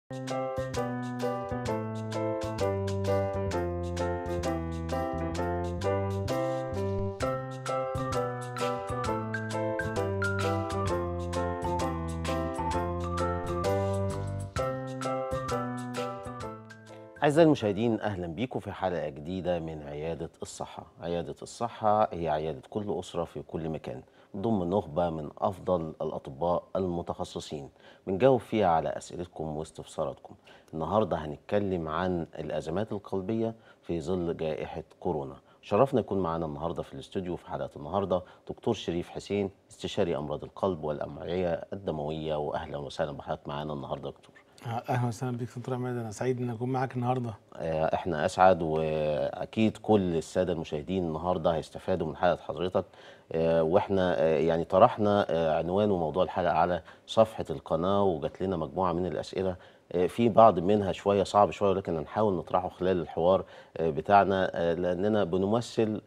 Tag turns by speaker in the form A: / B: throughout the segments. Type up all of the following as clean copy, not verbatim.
A: أعزائي المشاهدين، أهلا بيكم في حلقة جديدة من عيادة الصحة. عيادة الصحة هي عيادة كل أسرة في كل مكان، ضم نخبة من أفضل الأطباء المتخصصين بنجاوب فيها على أسئلتكم واستفساراتكم. النهاردة هنتكلم عن الأزمات القلبية في ظل جائحة كورونا. شرفنا يكون معنا النهاردة في الاستوديو في حلقة النهاردة دكتور شريف حسين، استشاري أمراض القلب والأوعية الدموية. وأهلا وسهلا بحضرتك معنا النهاردة دكتور.
B: اهلا وسهلا بيك دكتور عماد، انا سعيد ان اكون معاك النهارده.
A: احنا اسعد، واكيد كل الساده المشاهدين النهارده هيستفادوا من حلقه حضرتك. واحنا يعني طرحنا عنوان وموضوع الحلقه على صفحه القناه، وجات لنا مجموعه من الاسئله. في بعض منها شويه صعب شويه، ولكن هنحاول نطرحه خلال الحوار بتاعنا، لاننا بنمثل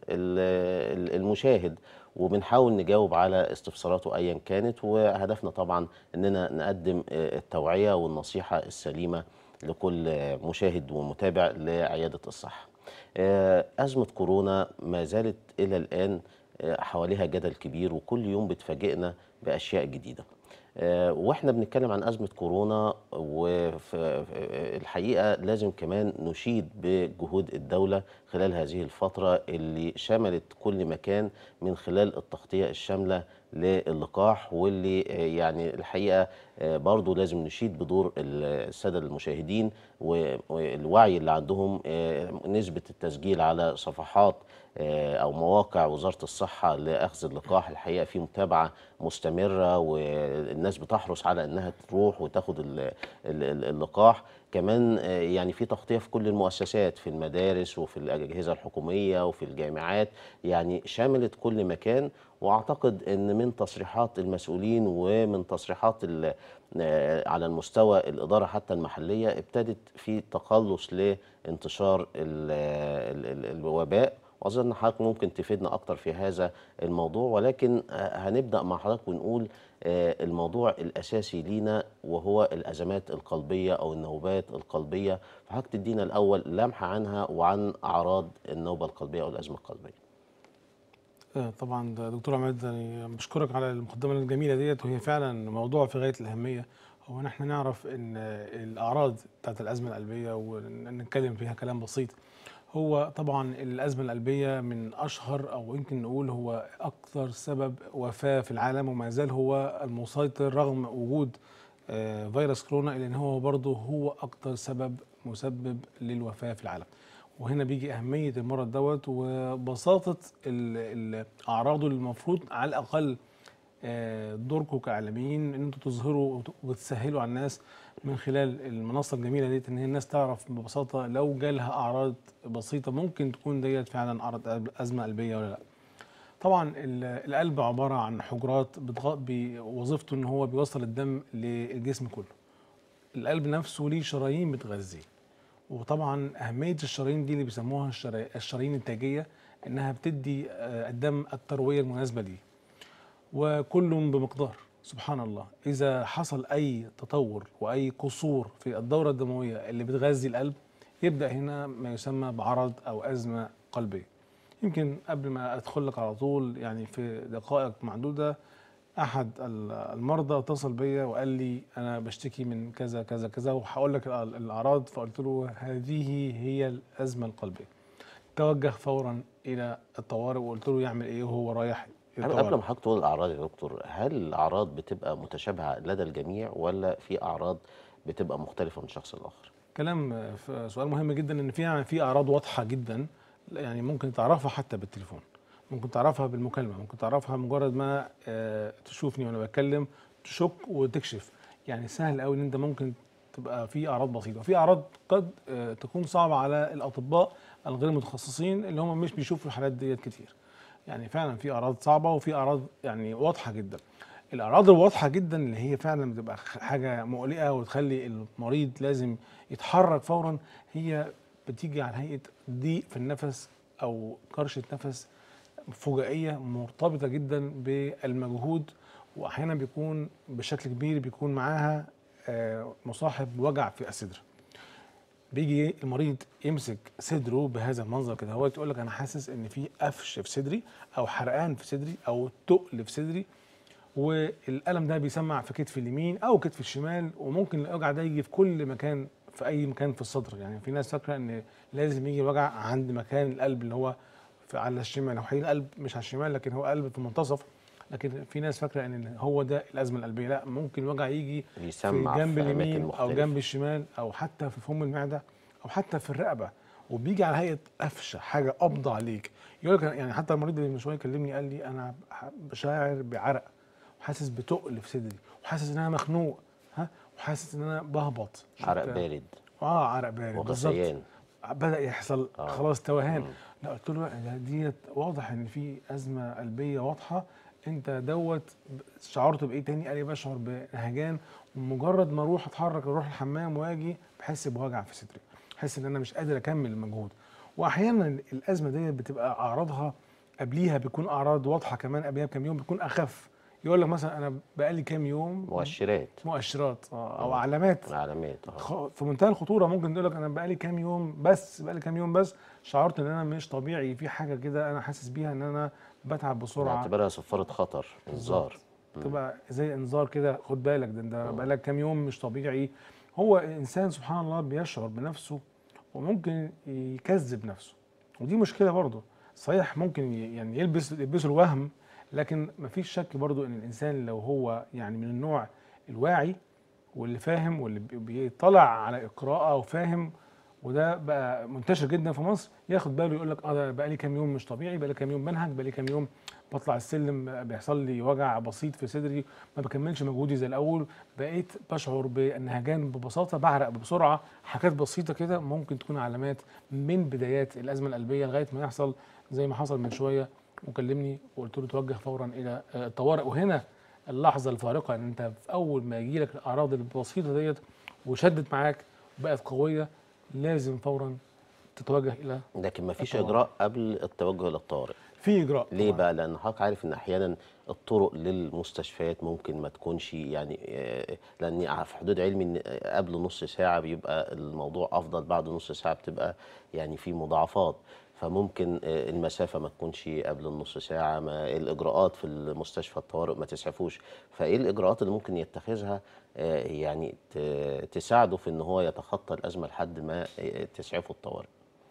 A: المشاهد، وبنحاول نجاوب على استفساراته ايا كانت. وهدفنا طبعا اننا نقدم التوعيه والنصيحه السليمه لكل مشاهد ومتابع لعيادة الصحة. أزمة كورونا ما زالت إلى الآن حواليها جدل كبير، وكل يوم بتفاجئنا بأشياء جديدة. واحنا بنتكلم عن أزمة كورونا، وفي الحقيقة لازم كمان نشيد بجهود الدولة خلال هذه الفترة اللي شملت كل مكان من خلال التغطية الشاملة للقاح، واللي يعني الحقيقة برضو لازم نشيد بدور السادة المشاهدين والوعي اللي عندهم. نسبة التسجيل على صفحات أو مواقع وزارة الصحة لأخذ اللقاح الحقيقة في متابعة مستمرة، والناس بتحرص على أنها تروح وتاخد اللقاح. كمان يعني في تغطية في كل المؤسسات، في المدارس وفي الأجهزة الحكومية وفي الجامعات، يعني شملت كل مكان. واعتقد ان من تصريحات المسؤولين ومن تصريحات على المستوى الاداره حتى المحليه، ابتدت في تقلص لانتشار الوباء. واظن حضرتك ممكن تفيدنا اكتر في هذا الموضوع، ولكن هنبدا مع حضرتك ونقول الموضوع الاساسي لينا وهو الازمات القلبيه او النوبات القلبيه. فحضرتك تدينا الاول لمحه عنها وعن اعراض النوبه القلبيه او الازمه القلبيه.
B: طبعا ده دكتور عماد، يعني بشكرك على المقدمه الجميله ديت، وهي فعلا موضوع في غايه الاهميه. هو احنا نعرف ان الاعراض بتاعت الازمه القلبيه ونتكلم فيها كلام بسيط. هو طبعا الازمه القلبيه من اشهر، او يمكن نقول هو اكثر سبب وفاه في العالم، وما زال هو المسيطر رغم وجود فيروس كورونا، الا ان هو برضه هو اكثر سبب مسبب للوفاه في العالم. وهنا بيجي أهمية المرض دوت وبساطة أعراضه اللي المفروض على الأقل دوركم كإعلاميين إن أنتوا تظهروا وتسهلوا على الناس من خلال المنصة الجميلة ديت، إن هي الناس تعرف ببساطة لو جالها أعراض بسيطة ممكن تكون ديت فعلا أعراض أزمة قلبية ولا لأ. طبعا القلب عبارة عن حجرات بوظيفته إن هو بيوصل الدم للجسم كله. القلب نفسه ليه شرايين بتغذيه، وطبعا أهمية الشرايين دي اللي بيسموها الشرايين التاجية، إنها بتدي الدم التروية المناسبة ليه، وكل بمقدار. سبحان الله، إذا حصل أي تطور وأي قصور في الدورة الدموية اللي بتغذي القلب، يبدأ هنا ما يسمى بعرض أو أزمة قلبية. يمكن قبل ما أدخل لك على طول، يعني في دقائق معدودة، احد المرضى اتصل بيا وقال لي انا بشتكي من كذا كذا كذا وهقول لك الاعراض، فقلت له هذه هي الازمه القلبيه. توجه فورا الى الطوارئ وقلت له يعمل ايه وهو رايح
A: قبل
B: الطوارئ.
A: ما حضرتك تقول الأعراض يا دكتور، هل الأعراض بتبقى متشابهة لدى الجميع، ولا في أعراض بتبقى مختلفة من شخص لآخر؟
B: كلام سؤال مهم جدا، ان في اعراض واضحه جدا، يعني ممكن تعرفها حتى بالتليفون، ممكن تعرفها بالمكالمه، ممكن تعرفها مجرد ما تشوفني وانا بتكلم تشك وتكشف. يعني سهل قوي ان انت ممكن تبقى في اعراض بسيطه، وفي اعراض قد تكون صعبه على الاطباء الغير متخصصين اللي هم مش بيشوفوا الحالات ديت كتير. يعني فعلا في اعراض صعبه وفي اعراض يعني واضحه جدا. الاعراض الواضحه جدا اللي هي فعلا بتبقى حاجه مقلقه وتخلي المريض لازم يتحرك فورا، هي بتيجي على هيئه ضيق في النفس او كرشه نفس فجائيه مرتبطه جدا بالمجهود، واحيانا بيكون بشكل كبير بيكون معاها مصاحب وجع في الصدر. بيجي المريض يمسك صدره بهذا المنظر كده، هو يقول لك انا حاسس ان في قفش في صدري او حرقان في صدري او تقل في صدري، والالم ده بيسمع في كتف اليمين او كتف الشمال، وممكن الوجع ده يجي في كل مكان في اي مكان في الصدر. يعني في ناس فاكره ان لازم يجي وجع عند مكان القلب اللي هو على الشمال، هو حقيقي القلب مش على الشمال لكن هو قلب في المنتصف، لكن في ناس فاكره ان هو ده الازمه القلبيه. لا، ممكن الوجع يجي في
A: بيسمع
B: جنب
A: في اماكن
B: اليمين او
A: مختلفه.
B: جنب الشمال او حتى في فم المعده او حتى في الرقبه، وبيجي على هيئه قفشه، حاجه قبضه عليك. يقول لك يعني حتى المريض اللي من شويه كلمني قال لي انا بشاعر بعرق وحاسس بتقل في صدري وحاسس ان انا مخنوق، وحاسس ان انا بهبط.
A: عرق بارد
B: عرق بارد بالظبط.
A: وغثيان.
B: بدأ يحصل
A: اه.
B: خلاص توهان.
A: مم.
B: لا، قلت له ديت واضح ان في ازمه قلبيه واضحه. انت دوت شعرت بايه تاني؟ قال لي بشعر بنهجان، ومجرد ما اروح اتحرك اروح الحمام واجي بحس بوجع في صدري، بحس ان انا مش قادر اكمل المجهود. واحيانا الازمه ديت بتبقى اعراضها قبليها بتكون اعراض واضحه، كمان قبليها بكام يوم بتكون اخف. يقول لك مثلا انا بقالي كام يوم مؤشرات او علامات
A: علامات.
B: في منتهى الخطوره. ممكن تقول لك انا بقالي كام يوم بس شعرت ان انا مش طبيعي، في حاجه كده انا حاسس بيها ان انا بتعب بسرعه.
A: نعتبرها صفاره خطر، انذار.
B: تبقى زي انذار كده، خد بالك ده انت بقالك كام يوم مش طبيعي. هو الانسان سبحان الله بيشعر بنفسه وممكن يكذب نفسه، ودي مشكله برضه. صحيح ممكن يعني يلبسه الوهم، لكن مفيش شك برضه ان الانسان لو هو يعني من النوع الواعي واللي فاهم واللي بيطلع على قراءه وفاهم، وده بقى منتشر جدا في مصر، ياخد باله يقول لك ده بقى لي كام يوم مش طبيعي، بقى لي كام يوم بنهج، بقى لي كام يوم بطلع السلم بيحصل لي وجع بسيط في صدري، ما بكملش مجهودي زي الاول، بقيت بشعر بالنهجان ببساطه، بعرق بسرعه. حاجات بسيطه كده ممكن تكون علامات من بدايات الازمه القلبيه لغايه ما يحصل زي ما حصل من شويه وكلمني وقلت له توجه فورا الى الطوارئ. وهنا اللحظه الفارقه ان انت في اول ما يجي لك الاعراض البسيطه ديت وشدت معاك وبقت قويه، لازم فورا تتوجه الى
A: لكن ما فيش
B: الطوارئ.
A: اجراء قبل التوجه للطوارئ.
B: في اجراء
A: ليه
B: طبعا.
A: بقى؟ لان حضرتك عارف ان احيانا الطرق للمستشفيات ممكن ما تكونش يعني لان في حدود علمي ان قبل نص ساعه بيبقى الموضوع افضل، بعد نص ساعه بتبقى يعني في مضاعفات. فممكن المسافه ما تكونش قبل النص ساعه، ما الاجراءات في المستشفى الطوارئ ما تسعفوش. فايه الاجراءات اللي ممكن يتخذها يعني تساعده في ان هو يتخطى الازمه لحد ما تسعفه الطوارئ؟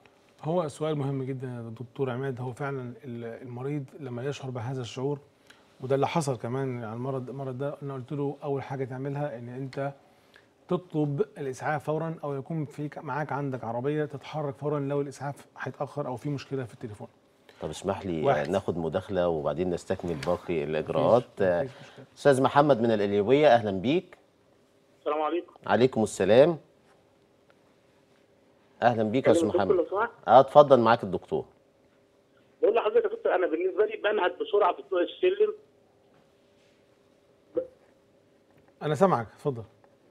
B: هو سؤال مهم جدا يا دكتور عماد. هو فعلا المريض لما يشعر بهذا الشعور، وده اللي حصل كمان على المرض ده، انا قلت له اول حاجه تعملها ان انت تطلب الاسعاف فورا، او يكون معاك عندك عربيه تتحرك فورا لو الاسعاف هيتاخر او في مشكله في التليفون.
A: طب اسمح لي
B: واحد.
A: ناخد مداخلة وبعدين نستكمل باقي الإجراءات.
B: مفيش مشكله.
A: أستاذ محمد من القليوبية، أهلا بيك.
C: السلام عليكم.
A: عليكم السلام. أهلا بيك يا أستاذ
C: كلمة
A: محمد.
C: دكتور لو سمحت.
A: اتفضل معاك الدكتور.
C: بقول لحضرتك يا دكتور، انا بالنسبه لي بنهج بسرعه في طرق السلم.
B: انا سامعك، اتفضل.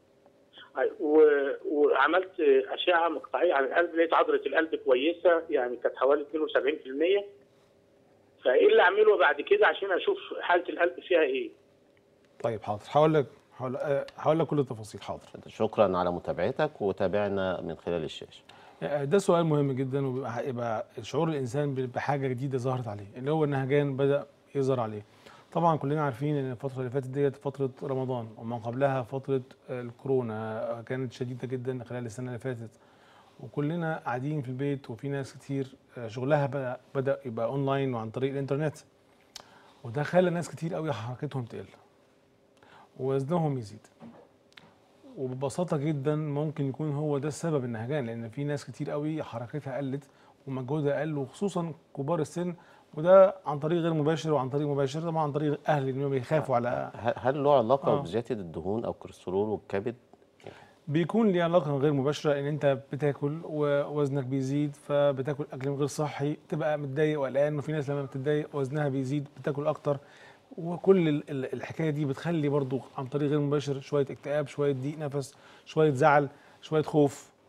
C: وعملت اشعه مقطعيه عن القلب، لقيت عضله القلب كويسه، يعني كانت حوالي 72%. فايه اللي اعمله بعد كده عشان اشوف حاله القلب فيها ايه؟
B: طيب حاضر، هقول لك كل التفاصيل. حاضر.
A: شكرا على متابعتك وتابعنا من خلال الشاشة.
B: ده سؤال مهم جدا، ويبقى شعور الانسان بحاجه جديده ظهرت عليه، اللي هو النهجان بدا يظهر عليه. طبعا كلنا عارفين ان الفتره اللي فاتت ديت فتره رمضان، ومن قبلها فتره الكورونا كانت شديده جدا خلال السنه اللي فاتت، وكلنا قاعدين في البيت، وفي ناس كتير شغلها بدا يبقى اونلاين وعن طريق الانترنت، وده خلى ناس كتير قوي حركتهم تقل ووزنهم يزيد. وببساطه جدا ممكن يكون هو ده السبب النهجان، لان في ناس كتير قوي حركتها قلت ومجهودها قل، وخصوصا كبار السن، وده عن طريق غير مباشر وعن طريق مباشر طبعا عن طريق اهل انهم بيخافوا على
A: هل له علاقة بزيادة الدهون أو الكوليسترول والكبد؟
B: بيكون ليه علاقه غير مباشره، ان انت بتاكل ووزنك بيزيد، فبتاكل اكل غير صحي، تبقى متضايق وقلقان، وفي ناس لما بتتضايق وزنها بيزيد بتاكل اكتر. وكل الحكايه دي بتخلي برضو عن طريق غير مباشر شويه اكتئاب، شويه ضيق نفس، شويه زعل، شويه خوف،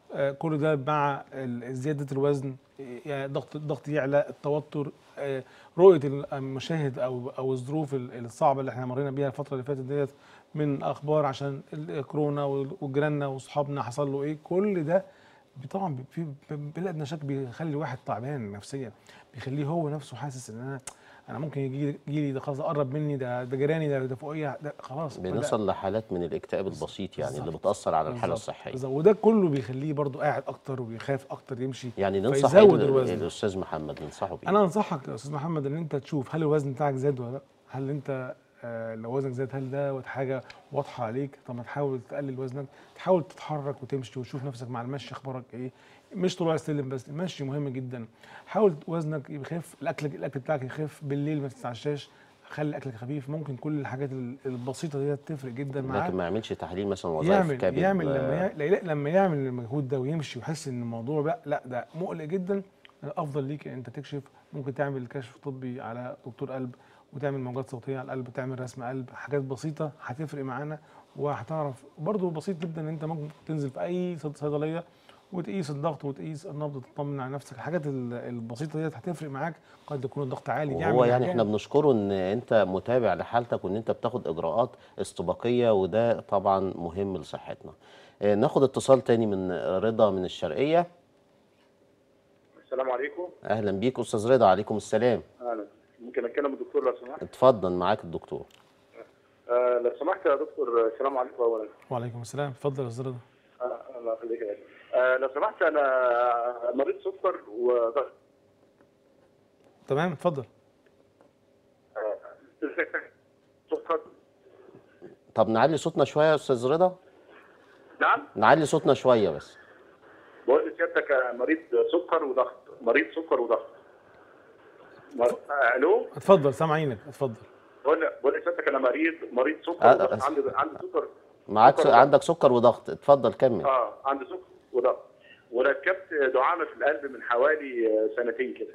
B: كل ده مع زياده الوزن، يعني الضغط يعلى، التوتر، رؤيه المشاهد او الظروف الصعبه اللي احنا مرينا بيها الفتره اللي فاتت ديت من اخبار عشان الكورونا وجيراننا واصحابنا حصل له ايه. كل ده طبعا في بلا ادنى شك بيخلي الواحد تعبان نفسيا، بيخليه هو نفسه حاسس ان انا ممكن يجي لي ده، خلاص قرب مني، ده جيراني، ده فوقيه، ده خلاص بدأ.
A: بنصل لحالات من الاكتئاب البسيط يعني اللي
B: بالظبط،
A: بتأثر على الحالة
B: بالظبط،
A: الصحية.
B: بالظبط. وده كله بيخليه برضو قاعد اكتر وبيخاف اكتر يمشي،
A: يعني ننصح ايه
B: فيزود الوزن.
A: الأستاذ محمد ننصحه بإيه؟
B: انا انصحك يا استاذ محمد ان انت تشوف هل الوزن بتاعك زاد ولا لا. هل انت لو وزنك زاد، هل ده حاجه واضحه عليك؟ طب ما تحاول تقلل وزنك، تحاول تتحرك وتمشي وتشوف نفسك مع المشي اخبارك ايه. مش طلوع السلم بس، المشي مهم جدا. حاول وزنك يخف، الاكل بتاعك يخف، بالليل ما تتعشاش، خلي اكلك خفيف. ممكن كل الحاجات البسيطه دي تفرق جدا معاك.
A: لكن ما يعملش تحليل مثلا وظائف كبد.
B: لما يعمل المجهود ده ويمشي ويحس ان الموضوع بقى لا ده مقلق جدا، الافضل ليك ان انت تكشف. ممكن تعمل كشف طبي على دكتور قلب، وتعمل موجات صوتيه على القلب، تعمل رسم قلب، حاجات بسيطه هتفرق معانا. وهتعرف برضو بسيط جدا ان انت ممكن تنزل في اي صيدليه وتقيس الضغط وتقيس النبض، تطمن على نفسك. الحاجات البسيطه دي هتفرق معاك. قد يكون الضغط عالي،
A: وهو يعني
B: حاجات.
A: احنا بنشكره ان انت متابع لحالتك وان انت بتاخد اجراءات استباقية، وده طبعا مهم لصحتنا. ناخد اتصال تاني من رضا من الشرقية.
D: السلام عليكم.
A: اهلا بيك استاذ رضا. عليكم السلام.
D: اهلا. ممكن اتكلم الدكتور لو سمحت؟
A: اتفضل معاك الدكتور.
D: لو سمحت يا دكتور، السلام عليكم اولا.
B: وعليكم السلام، اتفضل يا استاذ رضا.
D: الله يخليك يا غالي. لو سمحت، انا مريض سكر وضغط.
B: تمام، اتفضل.
D: سكر.
A: طب نعلي صوتنا شوية يا استاذ رضا.
D: نعم.
A: نعلي صوتنا شوية بس.
D: بقول لسيادتك مريض سكر وضغط، مريض سكر وضغط. الو.
B: اتفضل، سامعينك، اتفضل.
D: بقول لسيادتك انا مريض سكر وضغط. عندي سكر.
A: معاك
D: سكر
A: عندك سكر وضغط. اتفضل كمل.
D: عندي سكر وضغط، وركبت دعامه في القلب من حوالي سنتين كده.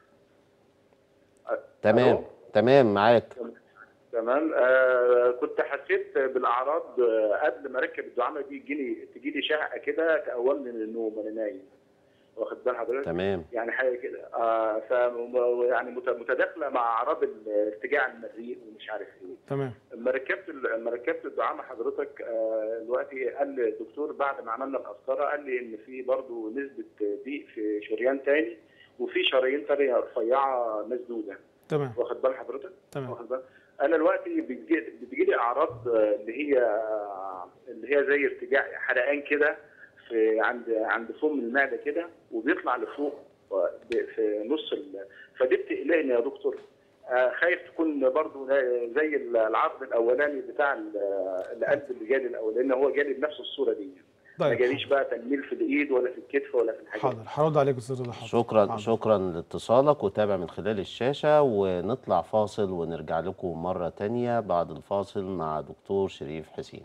A: تمام.
D: ألو؟
A: تمام معاك.
D: تمام. كنت حسيت بالاعراض قبل ما اركب الدعامه دي، تجيلي شهقه كده تقومني من النوم وانا نايم، واخد بال حضرتك؟
A: تمام.
D: يعني حاجه كده يعني متداخله مع اعراض ارتجاع المريء ومش عارف ايه.
B: تمام.
D: لما ركبت الدعامه حضرتك، دلوقتي قال لي الدكتور بعد ما عملنا القسطره، قال لي ان في برضه نسبه ضيق في شريان تاني، وفي شرايين تانيه رفيعه مسدوده.
B: تمام.
D: واخد بال حضرتك؟
B: تمام.
D: واخد بال. انا دلوقتي بتجيلي اعراض اللي هي زي ارتجاع حرقان كده في عند فم المعده كده، وبيطلع لفوق في نص فدي بتقلقني يا دكتور. خايف تكون برضو زي العرض الاولاني بتاع القلب اللي جالي الاول، لان هو جالي بنفس الصوره دي.
B: طيب،
D: ما جاليش بقى تنميل في الايد ولا في الكتف ولا في الحاجات.
B: حاضر، هرد عليك يا استاذ رضا.
A: شكرا.
B: حاضر.
A: شكرا لاتصالك، وتابع من خلال الشاشة، ونطلع فاصل ونرجع لكم مرة تانية بعد الفاصل مع دكتور شريف حسين.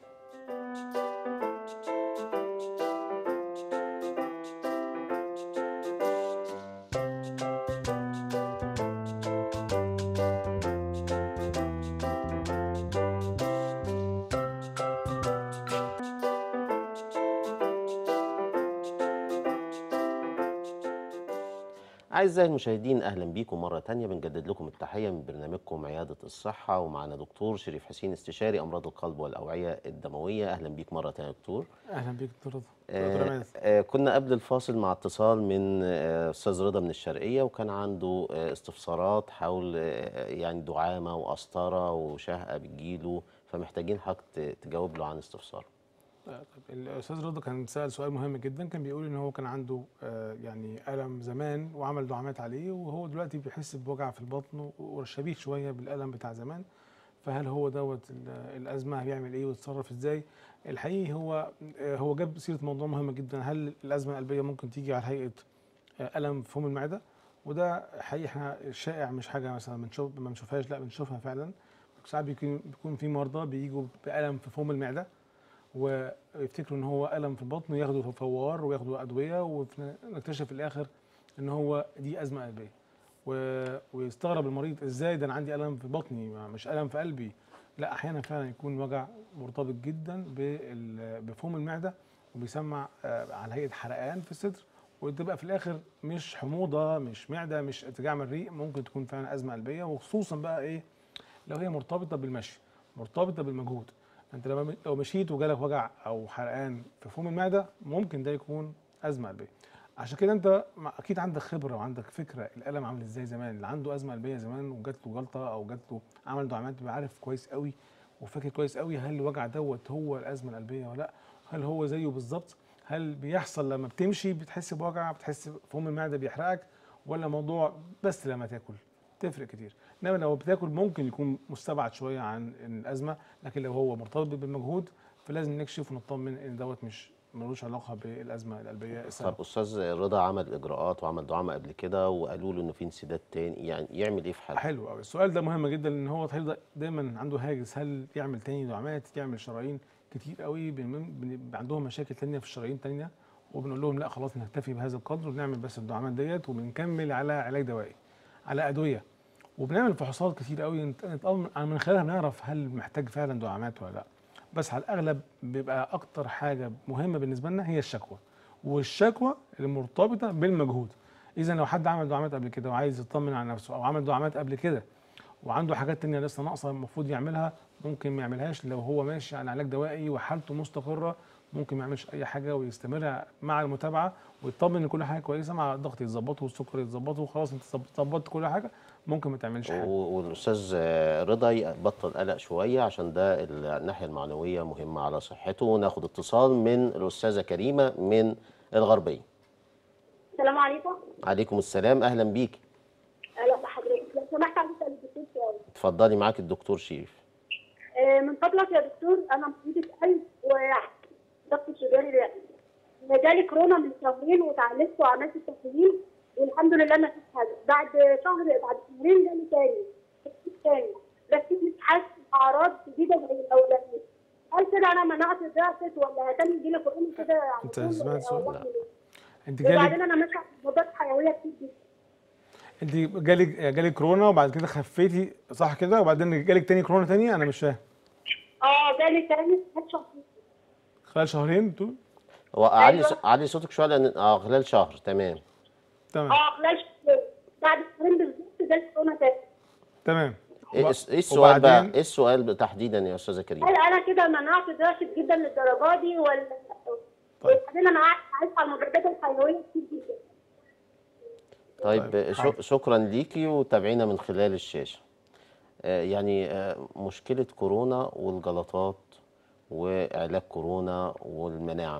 A: أعزائي المشاهدين، أهلا بيكم مرة تانية. بنجدد لكم التحية من برنامجكم عيادة الصحة، ومعنا دكتور شريف حسين، استشاري أمراض القلب والأوعية الدموية. أهلا بيك مرة تانية دكتور.
B: اهلا بيك دكتور رضا. دكتور عماد.
A: كنا قبل الفاصل مع اتصال من أستاذ رضا من الشرقية، وكان عنده استفسارات حول يعني دعامة وقسطرة وشهقة بتجيله، فمحتاجين حضرتك تجاوب له عن استفساره.
B: الاستاذ رضا كان سأل سؤال مهم جدا، كان بيقول ان هو كان عنده يعني الم زمان وعمل دعامات عليه، وهو دلوقتي بيحس بوجع في البطن وشبيه شويه بالالم بتاع زمان. فهل هو دوت الازمه، هيعمل ايه ويتصرف ازاي؟ الحقيقي هو جاب سيره موضوع مهم جدا. هل الازمه القلبيه ممكن تيجي على هيئه الم في فم المعده؟ وده حقيقي احنا شائع، مش حاجه مثلا ما بنشوفهاش، لا بنشوفها فعلا. ساعات بيكون في مرضى بيجوا بالم في فم المعده ويفتكروا ان هو الم في البطن، وياخدوا فوار وياخدوا ادويه، ونكتشف في الاخر ان هو دي ازمه قلبيه. ويستغرب المريض، ازاي ده انا عندي الم في بطني مش الم في قلبي؟ لا، احيانا فعلا يكون وجع مرتبط جدا بفم المعده، وبيسمع على هيئه حرقان في الصدر، وتبقى في الاخر مش حموضه، مش معده، مش ارتجاع مريء، ممكن تكون فعلا ازمه قلبيه. وخصوصا بقى ايه لو هي مرتبطه بالمشي، مرتبطه بالمجهود. انت لو مشيت وجالك وجع او حرقان في فم المعده ممكن ده يكون ازمه قلبيه. عشان كده انت اكيد عندك خبره وعندك فكره الالم عامل ازاي زمان. اللي عنده ازمه قلبيه زمان وجات له جلطه او جات له عمل دعامات بيبقى عارف كويس قوي وفاكر كويس قوي هل الوجع دوت هو الازمه القلبيه ولا لا، هل هو زيه بالظبط، هل بيحصل لما بتمشي بتحس بوجع، بتحس فم المعده بيحرقك، ولا موضوع بس لما تاكل. تفرق كتير. انما لو بتاكل ممكن يكون مستبعد شويه عن الازمه، لكن لو هو مرتبط بالمجهود فلازم نكشف ونطمن ان دوت مش ملوش علاقه بالازمه القلبيه السابقه.
A: طب استاذ رضا عمل اجراءات وعمل دعامه قبل كده وقالوا له انه في انسداد تاني، يعني يعمل ايه في حاله؟
B: حلو قوي السؤال ده، مهم جدا لان هو دايما عنده هاجس، هل يعمل تاني دعامات، يعمل شرايين. كتير قوي عندهم مشاكل تانيه في الشرايين تانيه، وبنقول لهم لا خلاص نكتفي بهذا القدر ونعمل بس الدعامات ديت، وبنكمل على علاج دوائي، على ادويه، وبنعمل فحوصات كتير قوي من خلالها بنعرف هل محتاج فعلا دعامات ولا لا. بس على الاغلب بيبقى اكتر حاجه مهمه بالنسبه لنا هي الشكوى، والشكوى المرتبطه بالمجهود. اذا لو حد عمل دعامات قبل كده وعايز يطمن على نفسه، او عمل دعامات قبل كده وعنده حاجات تانية لسه ناقصه المفروض يعملها، ممكن ما يعملهاش. لو هو ماشي على علاج دوائي وحالته مستقره ممكن ما يعملش اي حاجه ويستمر مع المتابعه ويطمن ان كل حاجه كويسه، مع الضغط يتظبط والسكر يتظبط وخلاص انت ظبطت كل حاجه، ممكن ما تعملش حاجه.
A: والاستاذ رضا يبطل قلق شويه عشان ده الناحيه المعنويه مهمه على صحته. وناخد اتصال من الاستاذه كريمه من الغربيه.
E: السلام عليكم.
A: عليكم السلام، اهلا بيكي.
E: اهلا بحضرتك. لو سمحت عايز اسال الدكتور سؤال.
A: اتفضلي معاك الدكتور شريف.
E: من فضلك يا دكتور، انا مريضه قلب وضغط سكري جالي كورونا من شهرين وتعالجت وعملت تحليل والحمد لله ما فيش حاجه. بعد شهرين جالي تاني بس مش حاسس باعراض جديده زي الاولانيه. هل كده انا مناعتي ضعفت ولا تاني يجيلي كورونا كده على
B: انت
E: طول؟
B: سمعت السؤال؟ لا. انت
E: وبعدين انا ماشيه مضادات حيويه كتير جدا.
B: انت جالك كورونا وبعد كده خفيتي صح كده، وبعدين جالك تاني كورونا تاني؟ انا مش فاهم.
E: جالي تاني
B: خلال شهرين بتقول؟
A: هو علي صوتك شويه لان خلال شهر. تمام
E: خلال شهرين. بعد شهرين بالظبط جالي كورونا تاني.
B: تمام.
A: ايه السؤال بقى؟ ايه السؤال تحديدا يا استاذه كريمه؟
E: هل انا كده مناعتي ضعفت جدا للدرجه دي ولا؟ وبعدين انا عايزه على المضادات الحيويه كتير جدا.
A: طيب شكرا ليكي وتابعينا من خلال الشاشه. يعني مشكله كورونا والجلطات وعلاج كورونا والمناعه.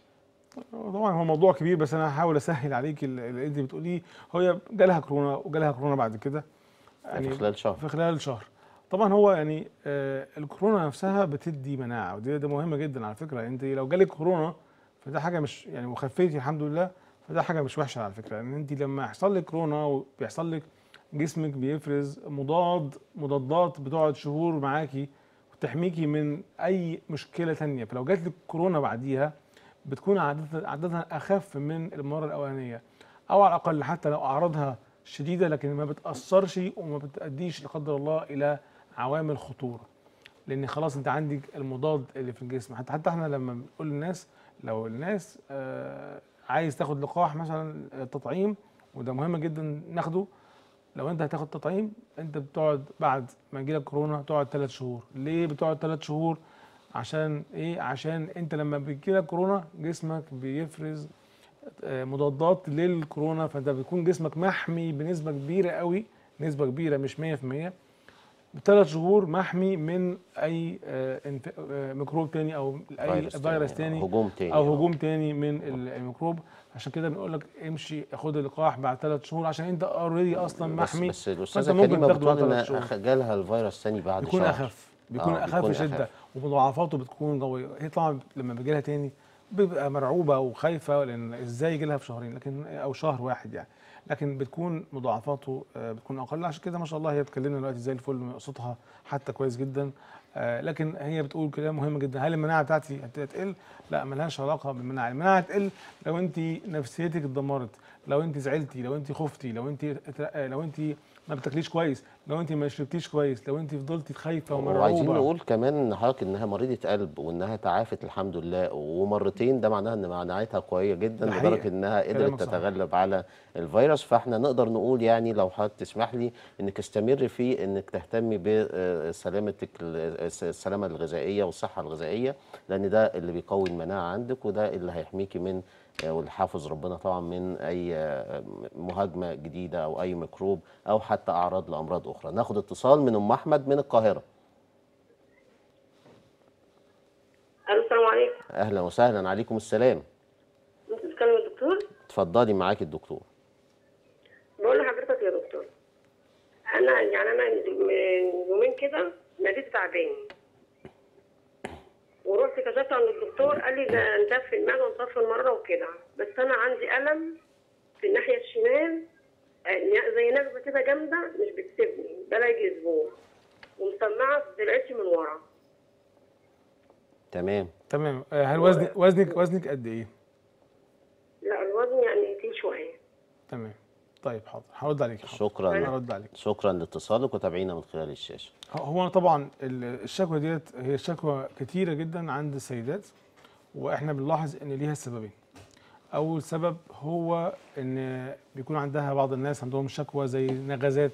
B: طبعا هو موضوع كبير بس انا هحاول اسهل عليك اللي انت بتقوليه. هي جالها كورونا وجالها كورونا بعد كده
A: يعني في خلال شهر.
B: طبعا هو يعني الكورونا نفسها بتدي مناعه، ودي ده مهمه جدا على فكره. انت لو جالك كورونا فده حاجه مش يعني وخفيتي الحمد لله، فده حاجه مش وحشه على فكره. لان انت لما يحصل لك كورونا وبيحصل لك جسمك بيفرز مضادات بتقعد شهور معاكي وتحميكي من اي مشكله ثانيه. فلو جات لك كورونا بعديها بتكون عددها اخف من المره الاولانيه، او على الاقل حتى لو اعراضها شديده لكن ما بتاثرش وما بتاديش لا قدر الله الى عوامل خطوره، لان خلاص انت عندك المضاد اللي في الجسم. حتى احنا لما بنقول للناس لو الناس عايز تاخد لقاح مثلا تطعيم، وده مهم جدا ناخده. لو انت هتاخد تطعيم انت بتقعد بعد ما يجيلك كورونا تقعد 3 شهور. ليه بتقعد 3 شهور؟ عشان ايه؟ عشان انت لما بيجيلك كورونا جسمك بيفرز مضادات للكورونا، فانت بيكون جسمك محمي بنسبه كبيره قوي، نسبه كبيره مش 100%، ب3 شهور محمي من اي ميكروب تاني او اي فيروس تاني او هجوم تاني من الميكروب. عشان كده بنقول لك امشي خد اللقاح بعد 3 شهور عشان انت اوريدي اصلا محمي.
A: بس الاستاذه كريمه بتقول ان جالها الفيروس ثاني بعد
B: بيكون
A: شهر.
B: بيكون اخف شده ومضاعفاته بتكون قويه. هي طبعا لما بيجي لها تاني بيبقى مرعوبه وخايفه لان ازاي يجي لها في شهرين لكن او شهر واحد يعني، لكن بتكون مضاعفاته بتكون اقل. عشان كده ما شاء الله هي بتكلمنا دلوقتي زي الفل، صوتها حتى كويس جدا. لكن هي بتقول كلام مهم جدا. هل المناعه بتاعتي هتقل؟ لا، ملهاش علاقه بالمناعه. المناعه هتقل لو انت نفسيتك اتدمرت، لو انت زعلتي، لو انت خفتي، لو انت ما بتاكليش كويس، لو انت ما شربتيش كويس، لو انت فضلتي خايفه
A: وعايزين
B: ومرعوبه.
A: نقول كمان ان حضرتك انها مريضه قلب وانها تعافت الحمد لله ومرتين، ده معناها ان مناعتها قويه جدا
B: ده
A: لدرجه
B: حقيقه،
A: انها قدرت
B: كلامك صحيح.
A: تتغلب على الفيروس. فاحنا نقدر نقول يعني لو حضرتك تسمح لي انك استمر في انك تهتمي بسلامتك، السلامه الغذائيه والصحه الغذائيه، لان ده اللي بيقوي المناعه عندك وده اللي هيحميكي من والحافظ ربنا طبعا من اي مهاجمه جديده او اي ميكروب او حتى اعراض لامراض اخرى. ناخد اتصال من ام احمد من القاهره.
F: الو، السلام عليكم.
A: اهلا وسهلا. عليكم السلام.
F: ممكن تكلم الدكتور؟
A: اتفضلي معاكي الدكتور.
F: بقول لحضرتك يا دكتور، انا من يومين كده معدتي تعباني، ورحت كشفت عند الدكتور قال لي ده انتف في المعده وانتف في المراره وكده، بس انا عندي الم في الناحيه الشمال، زي نغزه كده جامده مش بتسيبني بقالها يجي اسبوع، ومسمعه في ضلعتي من ورا.
A: تمام.
B: تمام. هل وزنك قد ايه؟
F: لا الوزن يعني فيه شويه.
B: تمام. طيب حاضر، هرد عليك. حاضر.
A: شكرا.
B: هرد عليك.
A: شكرا لاتصالك وتابعينا من خلال الشاشه.
B: هو أنا طبعا الشكوى ديت هي شكوى كتيره جدا عند السيدات، واحنا بنلاحظ ان ليها سببين. اول سبب هو ان بيكون عندها بعض الناس عندهم شكوى زي نغزات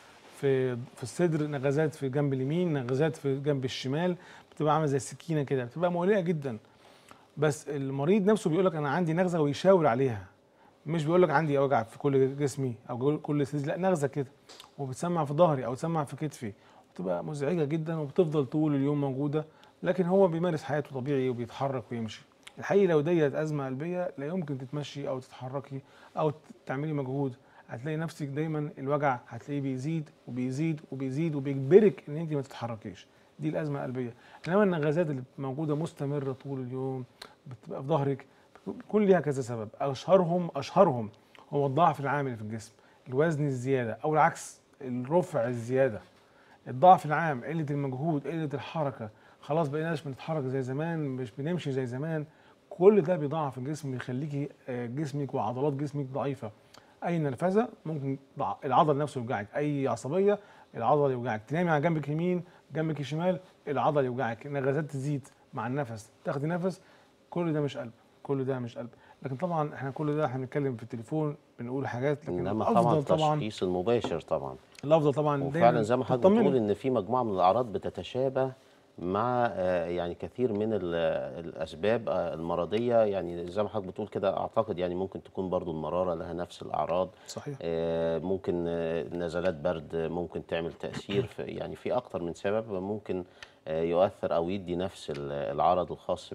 B: في الصدر، نغزات في الجنب اليمين، نغزات في الجنب الشمال، بتبقى عامله زي السكينه كده، بتبقى مقلقه جدا. بس المريض نفسه بيقول لك انا عندي نغزه ويشاور عليها، مش بيقول لك عندي وجع في كل جسمي او كل صدري، لا نغزه كده، وبتسمع في ظهري او تسمع في كتفي، بتبقى مزعجه جدا وبتفضل طول اليوم موجوده، لكن هو بيمارس حياته طبيعي وبيتحرك ويمشي. الحقيقه لو ديت ازمه قلبيه لا يمكن تتمشي او تتحركي او تعملي مجهود، هتلاقي نفسك دايما الوجع هتلاقيه بيزيد وبيزيد وبيزيد وبيجبرك ان انت ما تتحركيش. دي الازمه القلبيه. انما النغزات اللي موجوده مستمره طول اليوم بتبقى في ظهرك، بيكون ليها كذا سبب. اشهرهم هو الضعف العام اللي في الجسم، الوزن الزياده او العكس الرفع الزياده، الضعف العام، قله المجهود، قله الحركه، خلاص بقيناش بنتحرك زي زمان، مش بنمشي زي زمان، كل ده بيضعف الجسم، بيخليكي جسمك وعضلات جسمك ضعيفه. اي نرفزه ممكن العضل نفسه يوجعك، اي عصبيه العضل يوجعك، تنامي على جنبك يمين جنبك الشمال العضل يوجعك، نغزات تزيد مع النفس، تاخدي نفس، كل ده مش قلب، كل ده مش قلب. لكن طبعا احنا كل ده احنا بنتكلم في التليفون بنقول حاجات، لكن
A: انما
B: الافضل
A: طبعا
B: طبعا
A: التشخيص المباشر طبعا.
B: الافضل طبعا
A: وفعلا زي ما حضرتك بتقول
B: تطمني.
A: ان في مجموعه من الاعراض بتتشابه مع يعني كثير من الاسباب المرضيه، يعني زي ما حضرتك بتقول كده. اعتقد يعني ممكن تكون برضو المراره لها نفس الاعراض.
B: صحيح.
A: ممكن نزلات برد ممكن تعمل تاثير في يعني في اكتر من سبب ممكن يؤثر او يدي نفس العرض الخاص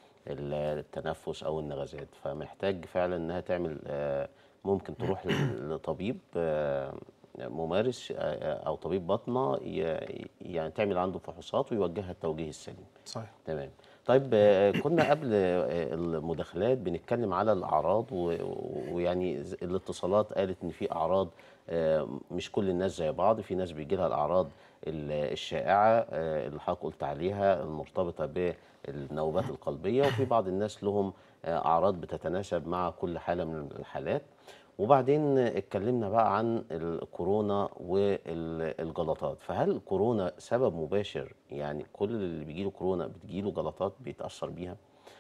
A: بالتنفس او النغزات. فمحتاج فعلا انها تعمل ممكن تروح لطبيب ممارس او طبيب باطنه يعني تعمل عنده فحوصات ويوجهها التوجيه السليم.
B: صحيح.
A: تمام. طيب كنا قبل المداخلات بنتكلم على الاعراض ويعني الاتصالات قالت ان في اعراض مش كل الناس زي بعض، في ناس بيجي لها الاعراض الشائعه اللي حضرتك قلت عليها المرتبطه بالنوبات القلبيه، وفي بعض الناس لهم اعراض بتتناسب مع كل حاله من الحالات. وبعدين اتكلمنا بقى عن الكورونا والجلطات. فهل الكورونا سبب مباشر؟ يعني كل اللي بيجيله كورونا بتجيله جلطات بيتأثر بيها؟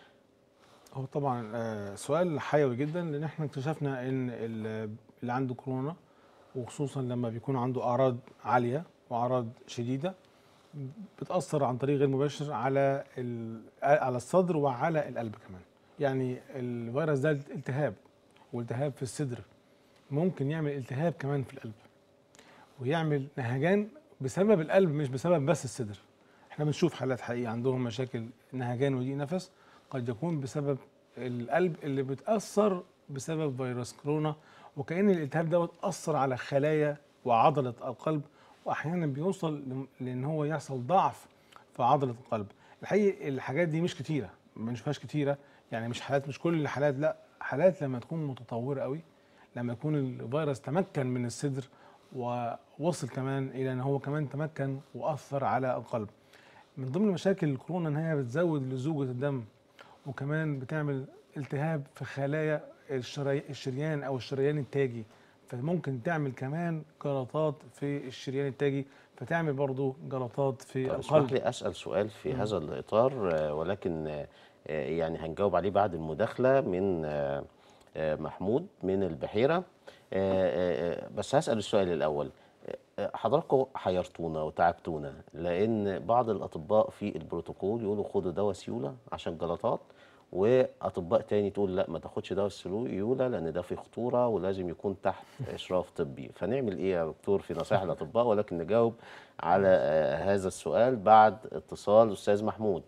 B: هو طبعا سؤال حيوي جدا، لان احنا اكتشفنا ان اللي عنده كورونا وخصوصا لما بيكون عنده اعراض عاليه واعراض شديده بتأثر عن طريق غير مباشر على الصدر وعلى القلب كمان. يعني الفيروس ده التهاب، والتهاب في الصدر ممكن يعمل التهاب كمان في القلب ويعمل نهجان بسبب القلب مش بسبب بس الصدر. احنا بنشوف حالات حقيقة عندهم مشاكل نهجان وضيق نفس قد يكون بسبب القلب اللي بتأثر بسبب فيروس كورونا، وكأن الالتهاب ده أثر على خلايا وعضلة القلب، واحيانا بيوصل لان هو يحصل ضعف في عضلة القلب. الحقيقة الحاجات دي مش كتيرة، ما بنشوفهاش كتيرة، يعني مش حالات، مش كل الحالات، لا حالات لما تكون متطورة قوي، لما يكون الفيروس تمكن من الصدر ووصل كمان الى ان هو كمان تمكن واثر على القلب. من ضمن مشاكل الكورونا ان هي بتزود لزوجة الدم، وكمان بتعمل التهاب في خلايا الشريان او الشريان التاجي فممكن تعمل كمان جلطات في الشريان التاجي، فتعمل برضو جلطات في
A: طب اسمح
B: القلب.
A: لي أسأل سؤال في هذا الإطار، ولكن يعني هنجاوب عليه بعد المداخلة من محمود من البحيرة. بس هسأل السؤال الأول. حضراتكم حيرتونا وتعبتونا، لأن بعض الأطباء في البروتوكول يقولوا خدوا دواء سيولة عشان جلطات، وأطباء تاني تقول لا ما تاخدش دواء سيولة لأن ده فيه خطورة ولازم يكون تحت إشراف طبي. فنعمل إيه يا دكتور في نصائح الأطباء؟ ولكن نجاوب على هذا السؤال بعد اتصال أستاذ محمود.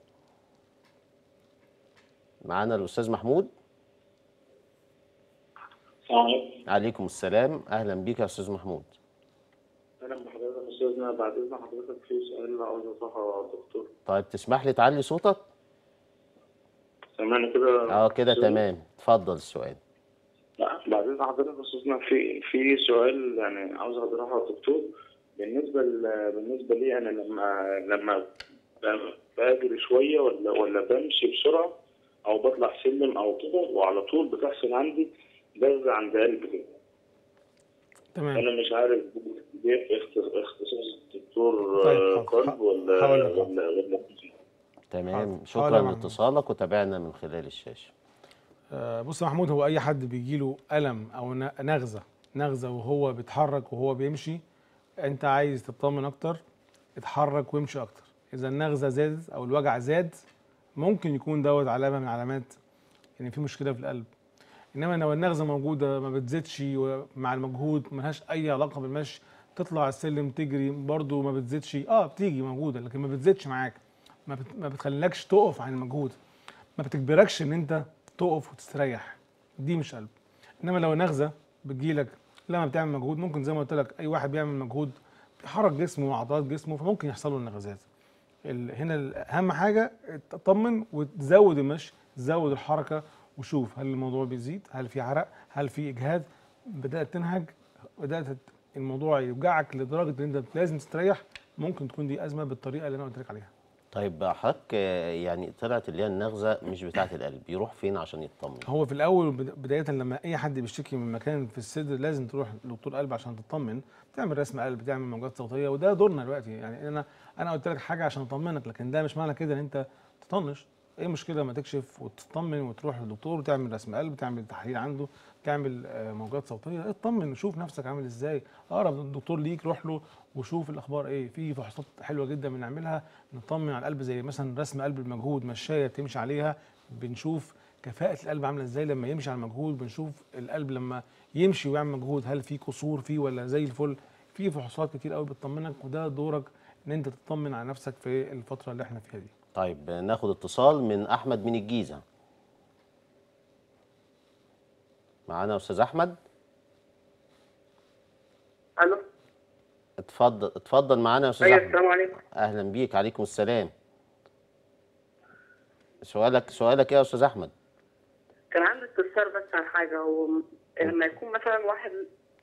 A: معانا الأستاذ محمود.
C: السلام عليكم.
A: عليكم السلام، أهلا بيك يا أستاذ محمود.
C: اهلا بحضرتك يا استاذنا، بعد اذن حضرتك في سؤال عاوز اطرحه يا دكتور.
A: طيب تسمح لي تعلي صوتك؟
C: سامعني كده؟
A: كده تمام، اتفضل السؤال.
C: لا، بعد اذن حضرتك يا استاذنا في سؤال يعني عاوز اطرحه يا دكتور. بالنسبه لي انا لما بجري شويه ولا بمشي بسرعه او بطلع سلم او كده، وعلى طول بتحصل عندي جزع عند قلبي كده.
B: تمام.
C: انا مش عارف دي اختصاص الدكتور
B: طيب،
C: قلب ولا
B: هقول لك.
C: ولا
A: تمام،
B: حاضر. حاضر
A: شكرا
B: يا محمود.
A: لاتصالك وتابعنا من خلال الشاشة.
B: بص يا محمود، هو اي حد بيجيله الم او نغزه وهو بيتحرك وهو بيمشي، انت عايز تطمن اكتر، اتحرك وامشي اكتر. اذا النغزه زادت او الوجع زاد، ممكن يكون دوت علامه من علامات ان في مشكله في القلب. انما لو النغزه موجوده ما بتزيدش مع المجهود، ملهاش اي علاقه بالمشي، تطلع السلم تجري برضو ما بتزيدش، بتيجي موجوده لكن ما بتزيدش معاك، ما بتخليكش تقف عن المجهود، ما بتجبركش ان انت تقف وتستريح، دي مش قلب. انما لو نغزه بتجيلك لما بتعمل مجهود، ممكن زي ما قلت لك اي واحد بيعمل مجهود بيحرك جسمه وعضلات جسمه، فممكن يحصل له النغزات. هنا اهم حاجه تطمن وتزود المشي، تزود الحركه، وشوف هل الموضوع بيزيد، هل في عرق، هل في اجهاد، بدات تنهج، بدات الموضوع يوجعك لدرجه ان انت لازم تستريح، ممكن تكون دي ازمه بالطريقه اللي انا قلت لك عليها.
A: طيب حضرتك يعني طلعت اللي هي النغزة مش بتاعة القلب، يروح فين عشان يطمن؟
B: هو في الاول بدايه لما اي حد بيشتكي من مكان في الصدر لازم تروح لدكتور قلب عشان تطمن، تعمل رسم قلب، تعمل موجات صوتيه، وده دورنا دلوقتي. يعني انا قلت لك حاجه عشان اطمنك، لكن ده مش معنى كده ان انت تطنش. ايه المشكله لما تكشف وتطمن وتروح للدكتور وتعمل رسم قلب، تعمل تحليل عنده، تعمل موجات صوتيه، اطمن وشوف نفسك عامل ازاي. اقرب دكتور ليك روح له وشوف الاخبار ايه. في فحوصات حلوه جدا بنعملها نطمن على القلب، زي مثلا رسم قلب المجهود، مشايه بتمشي عليها، بنشوف كفاءة القلب عاملة ازاي لما يمشي على المجهود، بنشوف القلب لما يمشي ويعمل مجهود هل في قصور فيه ولا زي الفل. في فحوصات كتير قوي بتطمنك، وده دورك ان انت تطمن على نفسك في الفترة اللي احنا فيها دي.
A: طيب ناخد اتصال من احمد من الجيزة. معانا استاذ احمد.
F: الو.
A: اتفضل معانا يا استاذ
F: ايوه،
A: احمد.
F: السلام عليكم.
A: اهلا بيك. عليكم السلام. سؤالك ايه يا استاذ احمد؟
F: كان عندي استفسار بس عن حاجه، هو لما يكون مثلا واحد.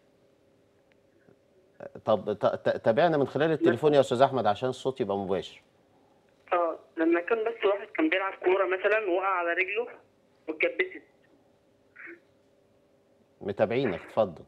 A: طب تابعنا من خلال التليفون يا استاذ احمد عشان الصوت يبقى مباشر.
F: لما كان بس واحد كان بيلعب كوره مثلا وقع على رجله واتكبست.
A: متابعينك، اتفضل.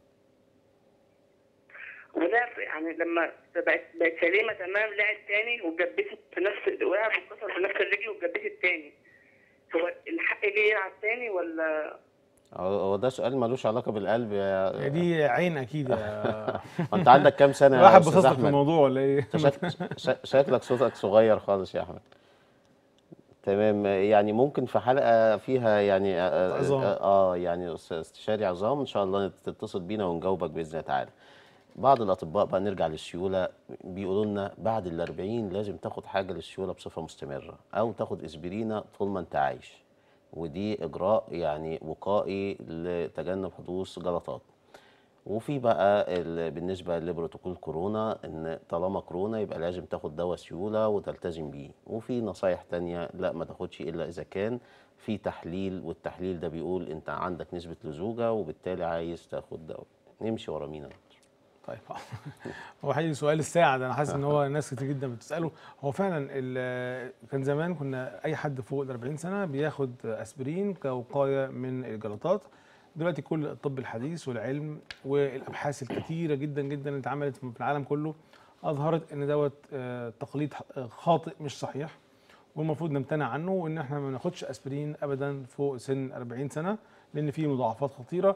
F: وده يعني لما بقت سليمه تمام، لعب تاني واتكبست في نفس، وقع واتكسر في نفس الرجل واتكبست تاني. هو الحق ليه يلعب تاني ولا؟
A: هو ده سؤال ملوش علاقه بالقلب يا
B: دي عين اكيد
A: انت عندك كام سنه يا
B: واحد
A: استاذ
B: بصص لك
A: احمد؟
B: في الموضوع ولا ايه؟
A: شكلك صوتك صغير خالص يا احمد. تمام، يعني ممكن في حلقه فيها يعني
B: عظام.
A: يعني استشاري عظام ان شاء الله تتصل بينا ونجاوبك باذن الله تعالى. بعض الاطباء بقى نرجع للسيوله بيقولوا لنا بعد ال40 لازم تاخد حاجه للسيوله بصفه مستمره، او تاخد اسبرينه طول ما انت عايش، ودي اجراء يعني وقائي لتجنب حدوث جلطات. وفي بقى بالنسبه لبروتوكول كورونا ان طالما كورونا يبقى لازم تاخد دواء سيوله وتلتزم بيه. وفي نصايح تانية لا ما تاخدش الا اذا كان في تحليل، والتحليل ده بيقول انت عندك نسبه لزوجه وبالتالي عايز تاخد دواء. نمشي ورا مين؟
B: طيب هو حقيقي سؤال الساعة ده، أنا حاسس إن هو ناس كتير جدا بتسأله. هو فعلا كان زمان كنا أي حد فوق ال 40 سنة بياخد أسبرين كوقاية من الجلطات، دلوقتي كل الطب الحديث والعلم والابحاث الكثيره جدا جدا اللي اتعملت في العالم كله اظهرت ان دوت تقليد خاطئ مش صحيح، والمفروض نمتنع عنه، وان احنا ما ناخدش اسبرين ابدا فوق سن 40 سنه لان فيه مضاعفات خطيره.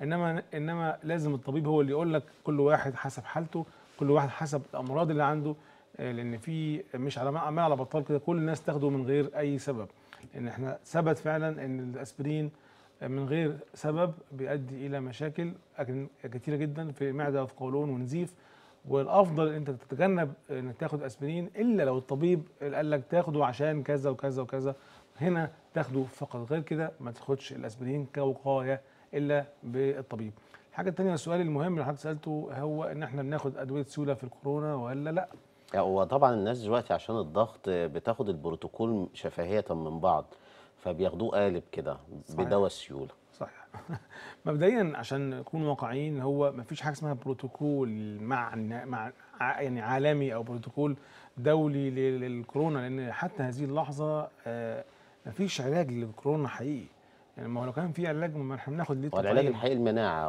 B: انما لازم الطبيب هو اللي يقول لك، كل واحد حسب حالته، كل واحد حسب الامراض اللي عنده، لان في مش على عمال على بطال كده كل الناس تاخده من غير اي سبب، لان احنا ثبت فعلا ان الاسبرين من غير سبب بيؤدي الى مشاكل كتيره جدا في معده وفي قولون ونزيف. والافضل انت تتجنب انك تاخد اسبرين الا لو الطبيب قال لك تاخده عشان كذا وكذا وكذا، هنا تاخده فقط، غير كده ما تاخدش الاسبرين كوقايه الا بالطبيب. الحاجه الثانيه، السؤال المهم اللي حضرتك سالته هو ان احنا بناخد ادويه سيوله في الكورونا ولا لا؟
A: هو طبعا الناس دلوقتي عشان الضغط بتاخد البروتوكول شفهية من بعض، فبياخدوه قالب كده بدواء السيولة.
B: صحيح. مبدئيا عشان نكون واقعيين، هو ما فيش حاجه اسمها بروتوكول مع يعني عالمي او بروتوكول دولي للكورونا، لان حتى هذه اللحظه ما فيش علاج للكورونا حقيقي. يعني ما هو لو كان في علاج ما احنا بناخد ليه
A: والعلاج الحقيقي المناعه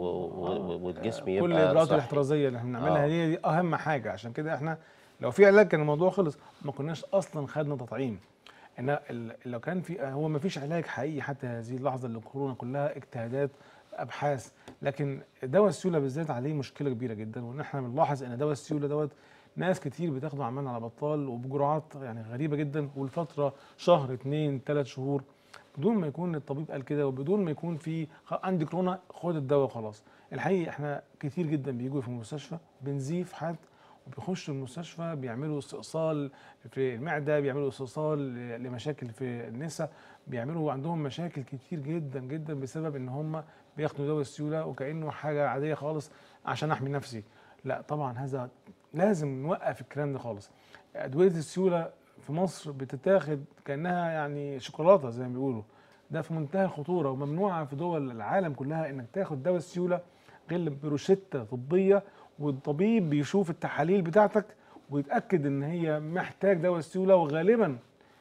A: والجسم يبقى
B: كل الاجراءات
A: صحي.
B: الاحترازيه اللي احنا بنعملها دي اهم حاجه. عشان كده احنا لو في علاج كان الموضوع خلص، ما كناش اصلا خدنا تطعيم. ان لو كان في، هو ما فيش علاج حقيقي حتى هذه اللحظه للكورونا، كلها اجتهادات ابحاث. لكن دواء السيوله بالذات عليه مشكله كبيره جدا، وان احنا بنلاحظ ان دواء السيوله دوت ناس كتير بتاخده عمال على بطال وبجرعات يعني غريبه جدا، والفتره شهر 2 3 شهور بدون ما يكون الطبيب قال كده، وبدون ما يكون في عندي كورونا خد الدواء خلاص. الحقيقه احنا كتير جدا بيجوا في المستشفى بنزيف حد، وبيخشوا المستشفى بيعملوا استئصال في المعده، بيعملوا استئصال لمشاكل في النساء، بيعملوا عندهم مشاكل كتير جدا جدا بسبب ان هم بياخدوا دواء السيوله وكانه حاجه عاديه خالص عشان احمي نفسي. لا طبعا هذا لازم نوقف الكلام ده خالص. ادويه السيوله في مصر بتتاخد كانها يعني شوكولاته زي ما بيقولوا، ده في منتهى الخطوره، وممنوعه في دول العالم كلها انك تاخد دواء السيوله غير بروشته طبيه، والطبيب بيشوف التحاليل بتاعتك ويتاكد ان هي محتاج دواء السيوله. وغالبا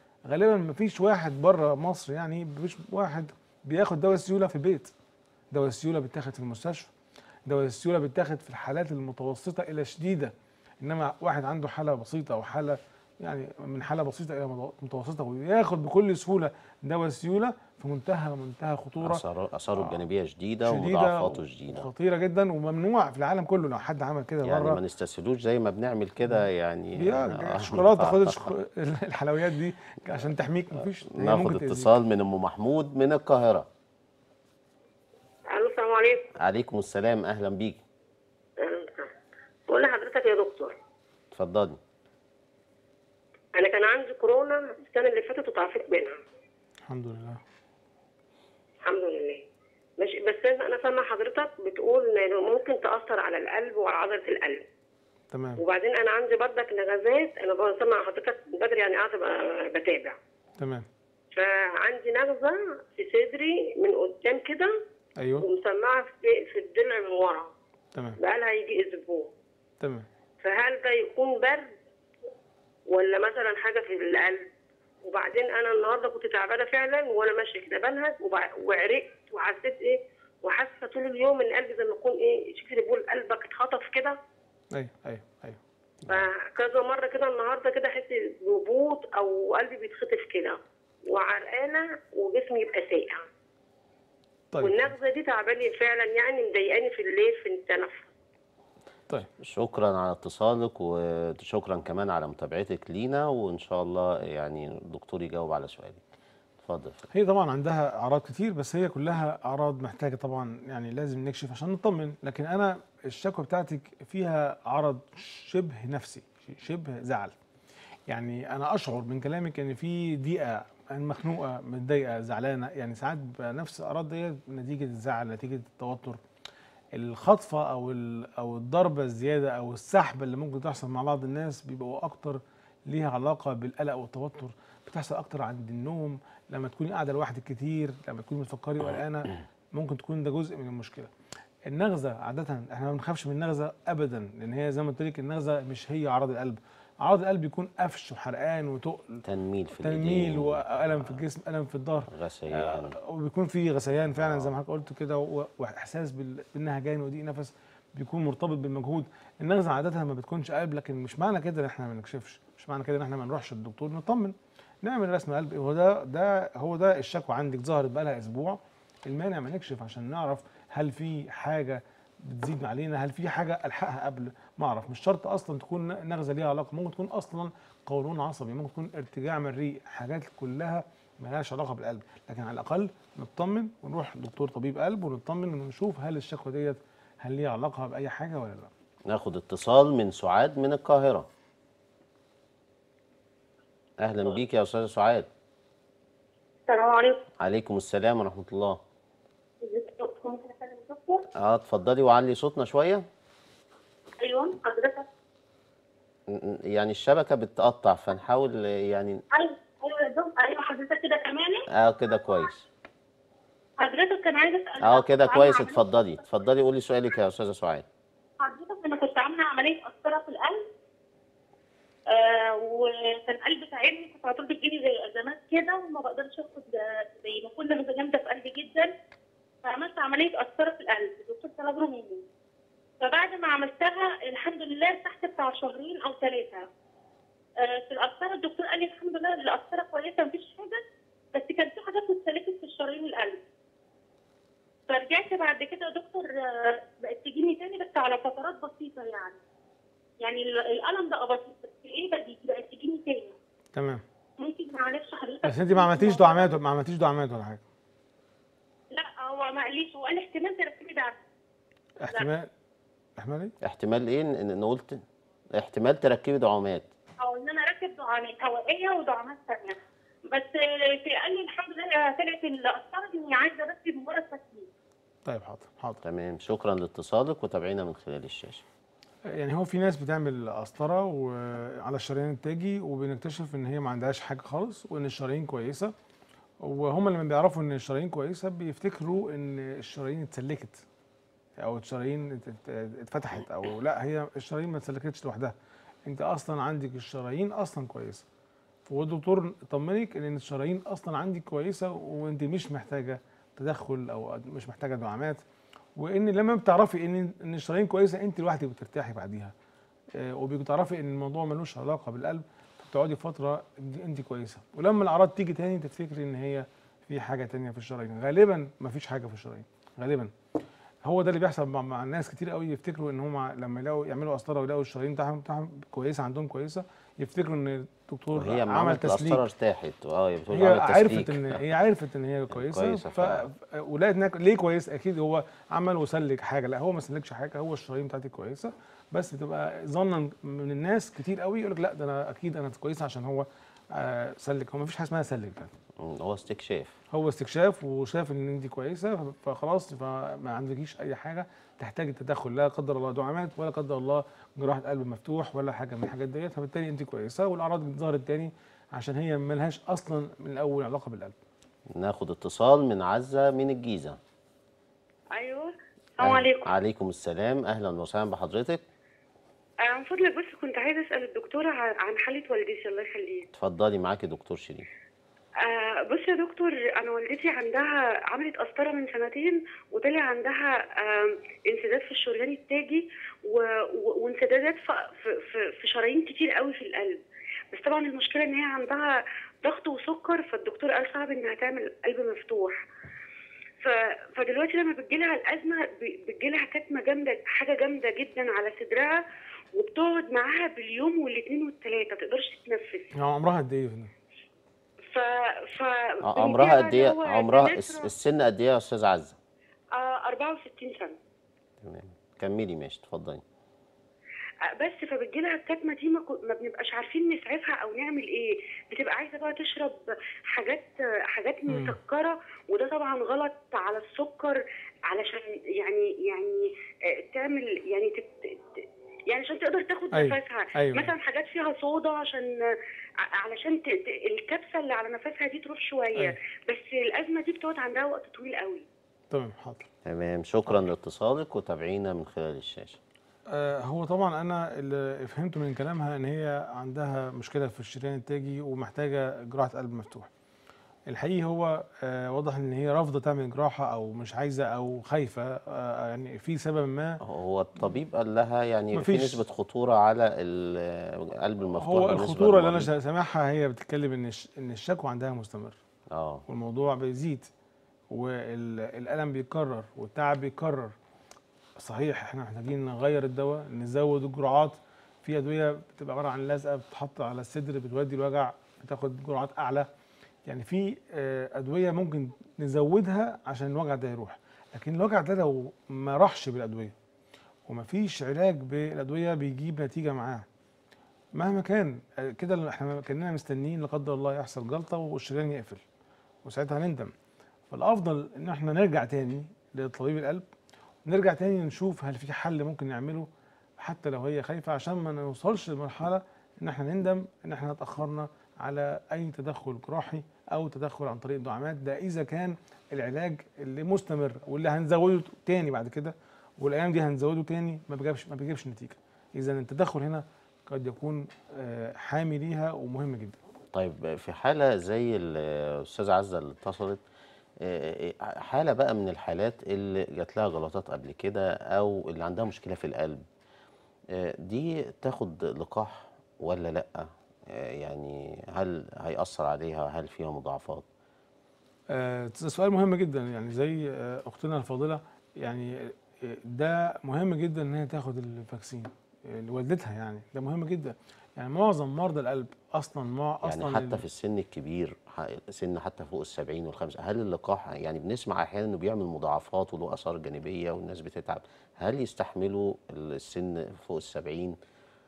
B: مفيش واحد بره مصر، يعني مفيش واحد بياخد دواء السيوله في البيت. دواء السيوله بيتاخد في المستشفى، دواء السيوله بيتاخد في الحالات المتوسطه الى شديده. انما واحد عنده حاله بسيطه او حاله يعني من حاله بسيطه الى متوسطه وياخد بكل سهوله دواء السيوله، في منتهى خطوره،
A: اثاره الجانبيه شديده ومضاعفاته شديده
B: خطيره جدا، وممنوع في العالم كله. لو حد عمل كده
A: يعني
B: بره
A: ما نستسهلوش زي ما بنعمل كده يعني
B: شوكولاته، خد الحلويات دي عشان تحميك. مفيش.
A: ناخد اتصال من ام محمود من القاهره.
F: الو، السلام عليكم.
A: عليكم السلام، اهلا بيك.
F: بقول لحضرتك يا دكتور،
A: اتفضلي.
F: انا كان عندي كورونا السنه اللي فاتت وتعافيت منها
B: الحمد لله.
F: الحمد لله. ماشي، بس انا سامعه حضرتك بتقول ان ممكن تاثر على القلب وعلى عضله القلب.
B: تمام.
F: وبعدين انا عندي بردك نغزات، انا بسمع حضرتك بدري يعني قاعده بتابع.
B: تمام.
F: فعندي نغزه في صدري من قدام كده.
B: ايوه.
F: ومسمعه في الضلع من ورا.
B: تمام.
F: بقالها يجي اسبوع.
B: تمام.
F: فهل ده يكون برد ولا مثلا حاجه في القلب؟ وبعدين انا النهارده كنت تعبانه فعلا وانا ماشيه كده بنهج وعرقت وحسيت وحاسه طول اليوم ان قلبي زي ما يكون شفت بيقول قلبك اتخطف كده.
B: ايوه.
F: فكذا مره كده النهارده كده احس بهبوط او قلبي بيتخطف كده وعرقانه وجسمي يبقى ساقع.
B: طيب.
F: والنغزه دي تعباني فعلا، يعني مضايقاني في الليل في التنفس.
A: طيب شكرا على اتصالك، وشكرا كمان على متابعتك لينا، وان شاء الله يعني الدكتور يجاوب على سؤالك. اتفضل.
B: هي طبعا عندها اعراض كتير، بس هي كلها اعراض محتاجه طبعا يعني لازم نكشف عشان نطمن. لكن انا الشكوى بتاعتك فيها عرض شبه نفسي، شبه زعل. يعني انا اشعر من كلامك ان في ضيقه، مخنوقه، متضايقه، زعلانه. يعني ساعات بيبقى نفس الاعراض ديت نتيجه الزعل، نتيجه التوتر، الخطفه او الضربه الزياده او السحبه اللي ممكن تحصل مع بعض الناس بيبقوا اكتر ليها علاقه بالقلق والتوتر. بتحصل اكتر عند النوم، لما تكوني قاعده لوحدك كتير، لما تكوني بتفكري وقلقانه، ممكن تكون ده جزء من المشكله. النغزه عاده احنا ما بنخافش من النغزه ابدا، لان هي زي ما قلت لك النغزه مش هي عرض القلب. اعراض القلب بيكون قفش وحرقان وتقل،
A: تنميل في
B: تنميل
A: الايدين،
B: والم في الجسم، الم في الظهر،
A: غثيان.
B: وبيكون في غثيان فعلا زي ما حضرتك قلت كده، واحساس بالنهجان وضيق نفس بيكون مرتبط بالمجهود. النغزه عاده ما بتكونش قلب، لكن مش معنى كده ان احنا ما نكشفش، مش معنى كده ان احنا ما نروحش للدكتور نطمن، نعمل رسم قلب. هو ده الشكوى عندك ظهرت بقى لها اسبوع، المانع ما نكشف عشان نعرف هل في حاجه بتزيد علينا، هل في حاجه الحقها قبل ما اعرف. مش شرط اصلا تكون نغزه ليها علاقه، ممكن تكون اصلا قولون عصبي، ممكن تكون ارتجاع مريء، حاجات كلها مالهاش علاقه بالقلب، لكن على الاقل نطمن ونروح لدكتور طبيب قلب ونطمن ونشوف هل الشكوى ديت هل ليها علاقه باي حاجه ولا لا.
A: ناخد اتصال من سعاد من القاهرة. أهلا بيك يا أستاذة سعاد.
E: السلام عليكم.
A: عليكم السلام ورحمة الله.
E: ازيك يا دكتور؟ ممكن اكلم الدكتور؟
A: اتفضلي وعلي صوتنا شوية.
E: ايوه حضرتك.
A: يعني الشبكة بتقطع فنحاول يعني.
E: ايوه يا دكتور. ايوه حضرتك كده كماني؟
A: كده كويس.
E: حضرتك كان عايزه اسال.
A: كده كويس. اتفضلي قولي سؤالك يا أستاذة سعاد.
E: حضرتك انا كنت عامله عمليه قسطره في القلب، وكان قلبي تعبني، كنت على طول بتجيلي زي ازمات كده وما بقدرش اخد، زي ما كل نغزه جامده في قلبي جدا. فعملت عمليه قسطره في القلب، الدكتور طلبها مني. فبعد ما عملتها الحمد لله ارتحت بتاع شهرين او 3. في القسطره الدكتور قال لي الحمد لله القسطره كويسه مفيش حاجه، بس كان في حاجات اتسلكت في الشرايين القلب. فرجعت بعد كده يا دكتور، بقت تجيني تاني بس على فترات بسيطه يعني الالم ده بسيط، بس ايه بقت تجيني تاني.
B: تمام.
E: ممكن معلش حضرتك
B: بس انت ما عملتيش دعامات ولا حاجه؟
E: لا هو ما قاليش، هو قال احتمال تركبي دعم.
B: احتمال ايه؟
A: احتمال ايه ان قلت؟ احتمال تركبي دعامات
E: او ان انا اركب دعامات هوائيه ودعامات ثانيه، بس قال لي الحمد لله طلعت القسطره اني عايزه بس مجرد تثبيت.
B: طيب حاضر.
A: تمام، شكرا لاتصالك وتابعينا من خلال الشاشة.
B: يعني هو في ناس بتعمل قسطره وعلى الشرايين التاجي وبنكتشف ان هي ما عندهاش حاجه خالص وان الشرايين كويسه، وهم لما بيعرفوا ان الشرايين كويسه بيفتكروا ان الشرايين اتسلكت او الشرايين اتفتحت، او لا، هي الشرايين ما اتسلكتش لوحدها، انت اصلا عندك الشرايين اصلا كويسه. فالدكتور يطمنك ان الشرايين اصلا عندك كويسه وانت مش محتاجه تدخل او مش محتاجه دعامات، وان لما بتعرفي ان الشرايين كويسه انت لوحدك بترتاحي بعديها، وبتعرفي ان الموضوع ملوش علاقه بالقلب، بتقعدي فتره انت كويسه، ولما الاعراض تيجي تاني تفتكري ان هي في حاجه تانيه في الشرايين. غالبا ما فيش حاجه في الشرايين غالبا. هو ده اللي بيحصل مع الناس كتير قوي، يفتكروا ان هم لما يعملوا قسطره ويلاقوا الشرايين بتاعهم كويسه عندهم كويسه، يفتكروا ان الدكتور
A: وهي
B: عمل تسليك.
A: القسطره ارتاحت. هي بتقول
B: هي
A: عمل تسليك.
B: عرفت ان هي كويسه ولقيت انها ليه كويس. اكيد هو عمل وسلك حاجه، لا هو ما سلكش حاجه، هو الشرايين بتاعتي كويسه، بس بتبقى ظنا من الناس كتير قوي يقول لك لا ده انا اكيد كويسه عشان هو سلك. هو ما فيش حاجه اسمها سلك ده، هو استكشاف وشاف ان انت كويسه فخلاص، فما عندكيش اي حاجه تحتاج التدخل، لا قدر الله دعامات ولا قدر الله جراحه قلب مفتوح ولا حاجه من الحاجات ديت، فبالتالي انت كويسه والاعراض ظهرت تاني عشان هي ملهاش اصلا من الاول علاقه بالقلب.
A: ناخد اتصال من عزه من الجيزه.
F: ايوه السلام عليكم.
A: عليكم السلام، اهلا وسهلا بحضرتك.
F: من فضلك بس كنت عايزه اسال الدكتوره عن حاله والدتي الله يخليك.
A: اتفضلي معاكي دكتور شيرين.
F: بصي يا دكتور، انا والدتي عندها عملت قسطره من 2 سنين وطلع عندها انسداد في الشريان التاجي وانسدادات في شرايين كتير قوي في القلب. بس طبعا المشكله ان هي عندها ضغط وسكر، فالدكتور قال صعب انها تعمل قلب مفتوح. فدلوقتي لما بتجيلها الازمه بتجيلها كتمه جامده، حاجه جامده جدا على صدرها، وبتقعد معاها باليوم والاثنين والثلاثه ما تقدرش تتنفس.
B: عمرها قد ايه؟
A: عمرها قد ايه؟ عمرها السن قد ايه يا استاذ عزه؟
F: 64 سنه.
A: تمام، كملي ماشي، اتفضلي.
F: بس فبتجيلها الكتمه دي ما بنبقاش عارفين نسعفها او نعمل ايه، بتبقى عايزه بقى تشرب حاجات مسكره، وده طبعا غلط على السكر، علشان يعني تعمل يعني عشان تقدر تاخد نفسها.
B: أيوة.
F: مثلا حاجات فيها صودا علشان الكبسه اللي على نفسها دي تروح شويه. أيوة. بس الازمه دي بتقعد عندها وقت طويل قوي.
B: تمام حاضر.
A: تمام، شكرا لاتصالك وتابعينا من خلال الشاشه.
B: هو طبعا انا اللي فهمته من كلامها ان هي عندها مشكله في الشريان التاجي ومحتاجه جراحه قلب مفتوح. الحقيقي هو واضح ان هي رافضه تعمل جراحه او مش عايزه او خايفه، يعني في سبب ما.
A: هو الطبيب قال لها يعني في
B: مفيش.
A: نسبة خطورة على القلب المفتوح
B: هو
A: بالنسبة
B: الخطوره اللي انا
A: للمريض.
B: سامعها هي بتتكلم ان الشكوى عندها مستمر
A: اه
B: والموضوع بيزيد والالم بيتكرر والتعب بيتكرر. صحيح احنا محتاجين نغير الدواء، نزود الجرعات. في ادويه بتبقى عباره عن لزقه بتتحط على الصدر بتودي الوجع، بتاخد جرعات اعلى. يعني في ادويه ممكن نزودها عشان الوجع ده يروح، لكن الوجع ده لو ما راحش بالادويه ومفيش علاج بالادويه بيجيب نتيجه معاه مهما كان. كده احنا كاننا مستنيين لا قدر الله يحصل جلطه والشريان يقفل وساعتها هنندم. فالافضل ان احنا نرجع تاني لطبيب القلب، نرجع تاني نشوف هل في حل ممكن نعمله حتى لو هي خايفه، عشان ما نوصلش لمرحله ان احنا نندم ان احنا اتاخرنا على اي تدخل جراحي او تدخل عن طريق الدعامات. ده اذا كان العلاج اللي مستمر واللي هنزوده تاني بعد كده والايام دي هنزوده تاني ما بيجيبش نتيجه. اذا التدخل هنا قد يكون حامي ليها ومهم جدا.
A: طيب في حالة زي الأستاذة عزة اللي اتصلت، حالة بقى من الحالات اللي جات لها جلطات قبل كده أو اللي عندها مشكلة في القلب، دي تاخد لقاح ولا لأ؟ يعني هل هيأثر عليها؟ هل فيها مضاعفات؟
B: سؤال مهم جدا، يعني زي اختنا الفاضله. يعني ده مهم جدا ان هي تاخد الفاكسين لوالدتها، يعني ده مهم جدا. يعني معظم مرضى القلب اصلا
A: يعني حتى في السن الكبير، سن حتى فوق ال70 وال5، هل اللقاح يعني بنسمع احيانا انه بيعمل مضاعفات وله اثار جانبيه والناس بتتعب، هل يستحملوا السن فوق ال70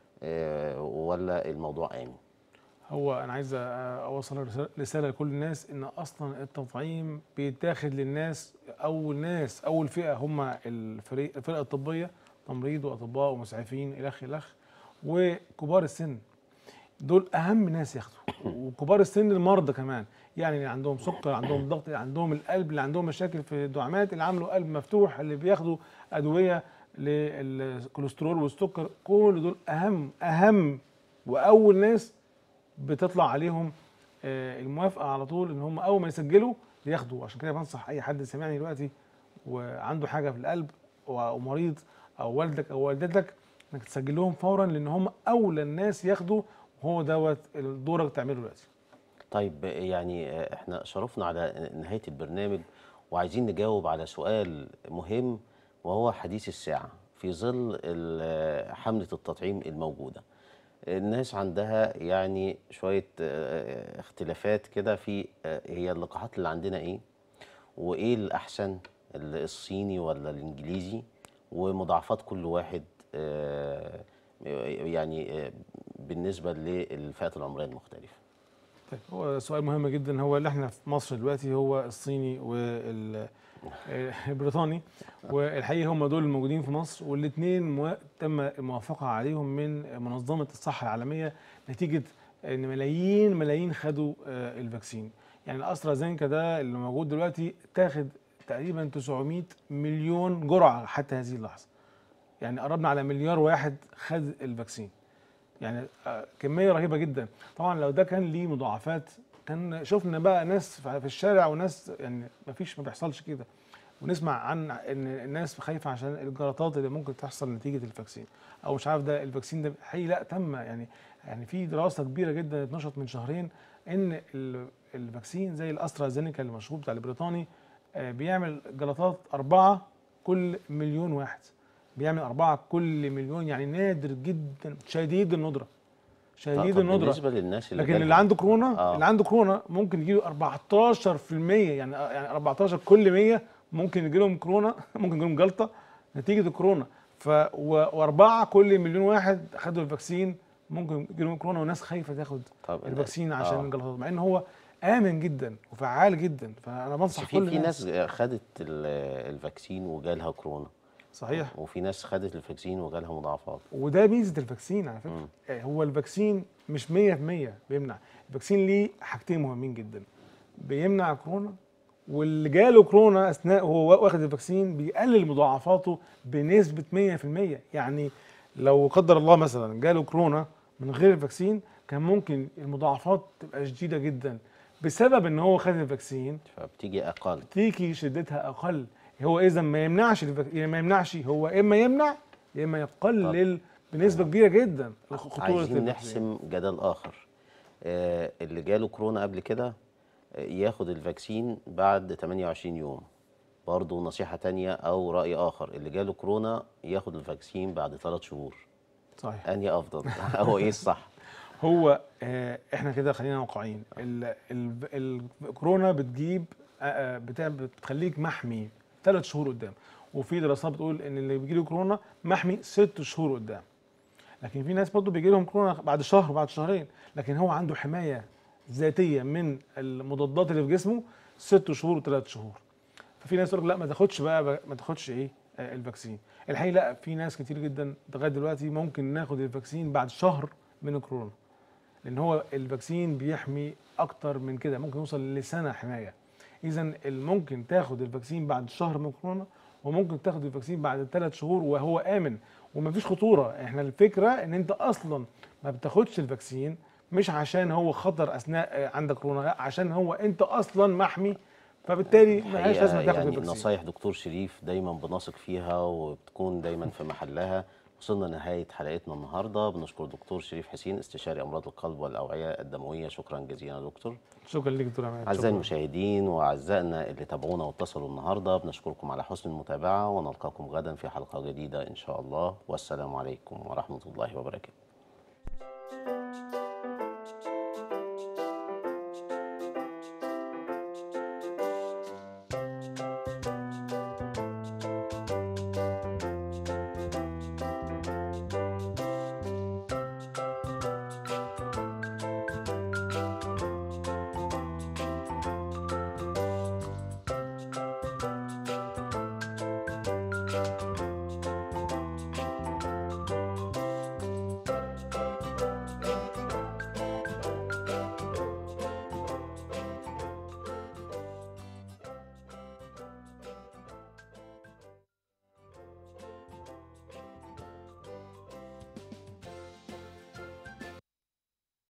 A: ولا الموضوع آمن؟
B: هو انا عايز اوصل رساله لكل الناس ان اصلا التطعيم بيتاخد للناس، اول فئه هم الفرقه الطبيه، تمريض واطباء ومسعفين الخ وكبار السن. دول اهم ناس ياخدوا، وكبار السن المرضى كمان، يعني اللي عندهم سكر، عندهم ضغط، اللي عندهم القلب، اللي عندهم مشاكل في الدعامات، اللي عاملوا قلب مفتوح، اللي بياخدوا ادويه للكوليسترول والسكر. كل دول اهم واول ناس بتطلع عليهم الموافقه على طول ان هم اول ما يسجلوا ياخدوا. عشان كده بنصح اي حد سمعني دلوقتي وعنده حاجه في القلب ومريض او والدك او والدتك انك تسجل لهم فورا، لان هم اولى الناس ياخدوا، وهو دوت دورك تعمله دلوقتي.
A: طيب يعني احنا شرفنا على نهايه البرنامج وعايزين نجاوب على سؤال مهم، وهو حديث الساعه في ظل حمله التطعيم الموجوده. الناس عندها يعني شوية اختلافات كده في هي اللقاحات اللي عندنا ايه، وايه الأحسن، الصيني ولا الإنجليزي، ومضاعفات كل واحد يعني بالنسبة للفئات العمرية المختلفة.
B: طيب هو سؤال مهم جدا. هو اللي احنا في مصر دلوقتي هو الصيني والبريطاني، والحقيقه هم دول الموجودين في مصر، والاثنين تم الموافقه عليهم من منظمه الصحه العالميه نتيجه ان ملايين خدوا الفاكسين. يعني الاسترازينيكا ده اللي موجود دلوقتي تاخد تقريبا 900 مليون جرعه حتى هذه اللحظه، يعني قربنا على مليار واحد خد الفاكسين. يعني كميه رهيبه جدا. طبعا لو ده كان ليه مضاعفات كان شفنا بقى ناس في الشارع وناس، يعني ما بيحصلش كده، ونسمع عن ان الناس خايفه عشان الجلطات اللي ممكن تحصل نتيجه الفاكسين او مش عارف ده الفاكسين ده حقيقي. لا تم يعني في دراسه كبيره جدا اتنشرت من شهرين ان الفاكسين زي الاسترازينيكا اللي مشهور بتاع البريطاني بيعمل جلطات 4 كل مليون واحد، بيعمل 4 كل مليون، يعني نادر جدا، شديد الندره.
A: بالنسبه للناس
B: لكن اللي عنده كورونا اللي عنده كورونا ممكن يجي له 14%، يعني 14 كل 100 ممكن يجي لهم كورونا، ممكن يجي لهم جلطه نتيجه الكورونا. و4 كل مليون واحد خدوا الفاكسين ممكن يجي لهم كورونا، والناس خايفه تاخد الفاكسين عشان الجلطات، مع ان هو امن جدا وفعال جدا. فانا بنصح كل
A: الناس. في ناس خدت الفاكسين وجالها كرونا،
B: صحيح،
A: وفي ناس خدت الفاكسين وجالها مضاعفات.
B: وده ميزه الفاكسين على فكره. هو الفاكسين مش 100% بيمنع. الفاكسين ليه حاجتين مهمين جدا، بيمنع كورونا، واللي جاله كورونا اثناء هو واخد الفاكسين بيقلل مضاعفاته بنسبه 100%. يعني لو قدر الله مثلا جاله كورونا من غير الفاكسين كان ممكن المضاعفات تبقى شديده جدا بسبب ان هو خد الفاكسين،
A: فبتيجي اقل.
B: تيجي شدتها اقل. هو اذا ما يمنعش ما يمنعش، هو اما يمنع يا اما يقلل بنسبه كبيره جدا خطوره
A: عايزين
B: الفاكسين.
A: نحسم جدل اخر. اللي جاله كورونا قبل كده ياخد الفاكسين بعد 28 يوم. برضه نصيحة تانية أو رأي آخر، اللي جاله كورونا ياخد الفاكسين بعد 3 شهور.
B: صحيح.
A: أنهي أفضل؟ أو إيه الصح؟
B: هو احنا كده خلينا واقعيين. الكورونا بتجيب بتخليك محمي 3 شهور قدام، وفي دراسات بتقول ان اللي بيجي له كورونا محمي 6 شهور قدام. لكن في ناس برضه بيجي لهم كورونا بعد شهر وبعد شهرين، لكن هو عنده حمايه ذاتيه من المضادات اللي في جسمه 6 شهور و3 شهور. ففي ناس تقول لك لا ما تاخدش بقى، ما تاخدش الفاكسين. الحقيقه لا، في ناس كتير جدا لغايه دلوقتي ممكن ناخد الفاكسين بعد شهر من الكورونا، لان هو الفاكسين بيحمي اكتر من كده، ممكن يوصل لسنه حمايه. اذا ممكن تاخد الفاكسين بعد شهر من الكورونا، وممكن تاخد الفاكسين بعد 3 شهور وهو امن ومفيش خطوره. احنا الفكره ان انت اصلا ما بتاخدش الفاكسين مش عشان هو خطر اثناء عندك كورونا، لا، عشان هو انت اصلا محمي، فبالتالي ملهاش لازمه تاخد
A: يعني
B: الفاكسين.
A: نصايح دكتور شريف دايما بنثق فيها وبتكون دايما في محلها. وصلنا لنهاية حلقتنا النهارده. بنشكر دكتور شريف حسين استشاري امراض القلب والاوعيه الدمويه. شكرا جزيلا يا دكتور.
B: شكرا ليك دكتور عماد.
A: اعزائي المشاهدين واعزائنا اللي تابعونا واتصلوا النهارده، بنشكركم على حسن المتابعه، ونلقاكم غدا في حلقه جديده ان شاء الله، والسلام عليكم ورحمه الله وبركاته.